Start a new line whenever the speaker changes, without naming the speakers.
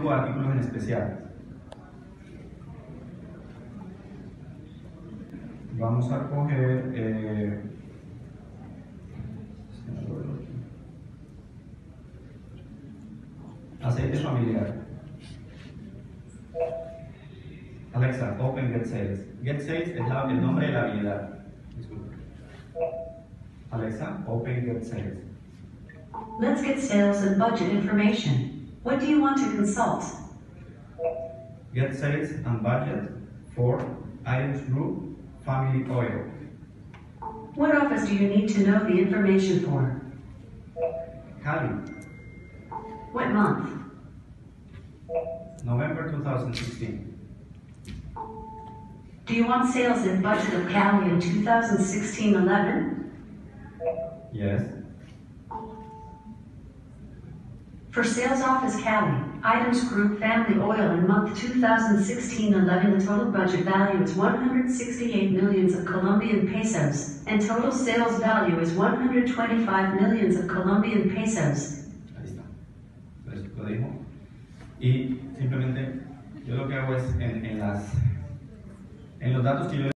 artículos en especial. Vamos a coger aceite familiar. Alexa, open Get Sales. Get Sales es el nombre de la habilidad. Disculpe. Alexa, open Get Sales.
Let's get sales and budget information. What do you want to consult?
Get sales and budget for items group family oil.
What office do you need to know the information for?
Cali,
What month?
November 2016.
Do you want sales and budget of Cali in 2016-11?
Yes.
For sales office Cali, items group family oil in month 2016-11, the total budget value is 168 millions of Colombian pesos, and total sales value is 125 millions of Colombian pesos.
Ahí está. Entonces lo dejo. Y simplemente yo lo que hago es en los datos que yo